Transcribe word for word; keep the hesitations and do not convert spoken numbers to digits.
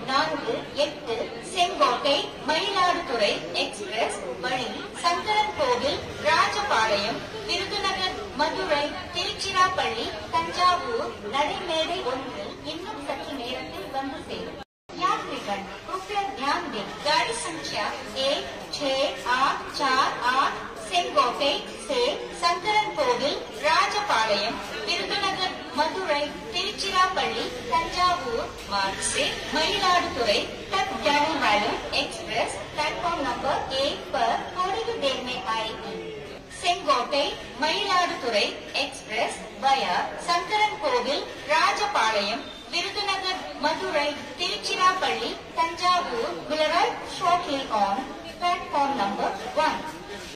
நான்கு எட்டு செங்கோட்டை மயிலாடுதுறை எக்ஸ்பிரஸ் வழி சங்கரன் கோவில் ராஜபாளையம் விருதுநகர் மதுரை திருச்சிராப்பள்ளி தஞ்சாவூர் நடைமேடை ஒன்றில் இன்னும் சற்று நேரத்தில் வந்து சேரும். यात्रीगण कृपया ध्यान दें, गाड़ी संख्या एक छह आठ चार आठ सेंगोटे से शंकरन कोविल राजपालयम विरुदुनगर मदुरै तिरुचिरापल्ली तंजावूर मार्ग से मयिलादुतुरै तक जाने वाली एक्सप्रेस प्लेटफॉर्म नंबर एक पर थोड़ी ही देर में आएगी। सेंगोटे मयिलादुतुरै एक्सप्रेस वया शंकरन कोविल Rajapalayam विरुदुनगर Madurai Tiruchirappalli Thanjavur will arrive shortly on platform number one.